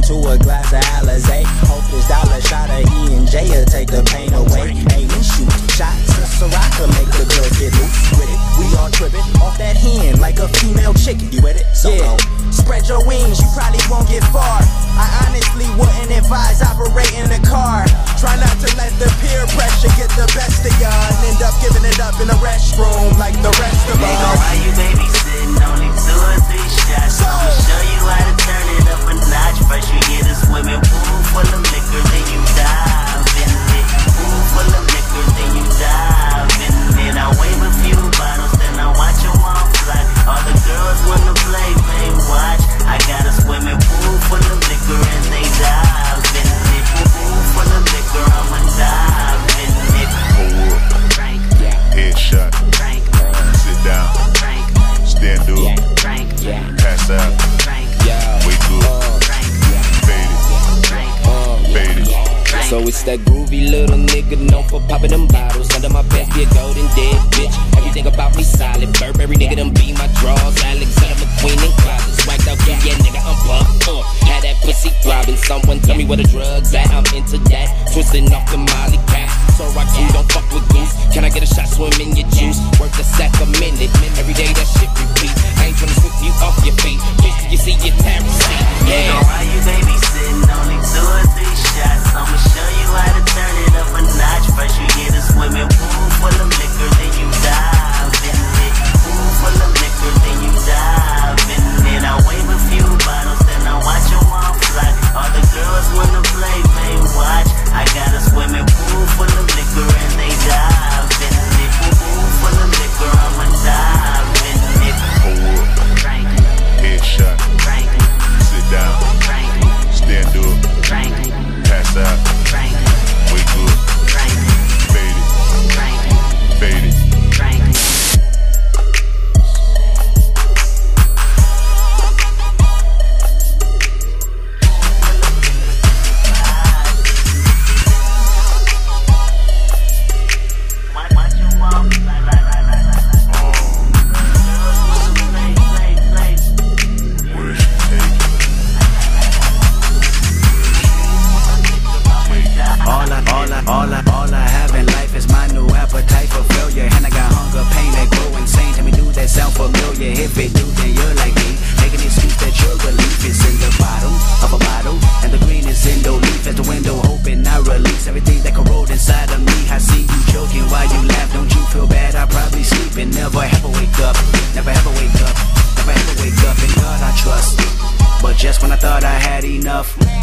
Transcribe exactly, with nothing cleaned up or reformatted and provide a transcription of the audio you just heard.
to a glass of Alizé. Hope this dollar shot of E and J will take the pain away. Aim and shoot shots of Ciroc make the girls get loose with it. We all tripping off that hen like a female chicken. You with it? So yeah. Spread your wings, you probably won't get far. I honestly wouldn't advise operating a car. Try not to let the peer pressure get the best of ya and end up giving it up in a restroom like the rest of us. They gon' why you babysitting, only two or three shots. So, I'ma show you how to turn it up a notch. First you get a swimming pool full of liquor, then you dive in it. Pool full of liquor, then you dive in it. I wave a few bottles, then I watch them all fly. All the girls wanna play, they watch. I got a swimming pool full of liquor and they dive in it. Pool full of liquor, I'ma dive in it. Hold up, Frank, headshot, Frank, sit down, Frank, stand up, Frank, pass out, Frank, wake up, Frank, fade it, fade it. So it's that groovy little nigga known for popping them bottles. Under my pants be a golden dead bitch. Everything about me solid. Burberry nigga done be my draws. Alexander McQueen in closet. Swagged out, yeah, yeah, nigga, I'm bucked up. Had that pussy throbbing. Someone tell me where the drugs at. I'm into that. Twisting off the Molly cat. So rock you don't fuck with goose. Can I get a shot swim in your juice? Worth a sack a minute. Every day that shit repeat. I ain't tryna sweep you off your feet. Bitch, you see your tarot seat. Yeah. Why you babysitting? Only two or three shots. I'ma show you how to turn it up a notch. First you get a swimming pool full of liquor, then you dive in it. Pool full of liquor, then you dive in it. I wave a few bottles, then I watch them all fly. All the girls wanna play, they watch. I got a swimming pool full of liquor and they dive in it. Pool full of liquor, I'ma dive in it. Hold up, Frank, headshot, Frank, sit down, Frank, stand up, Frank, pass out, Frank, wake up, Frank, fade it, Frank, fade it. Frank. All I, all I have in life is my new appetite for failure. And I got hunger, pain that grow insane. Tell me, do that sound familiar? If it do, then you're like me. Make an excuse that your relief is in the bottom of a bottle, and the green is in the leaf. At the window, hoping I release everything that corrode inside of me. I see you joking while you laugh. Don't you feel bad? I probably sleep and never ever wake up. Never ever wake up. Never ever wake up. In God I trust. But just when I thought I had enough,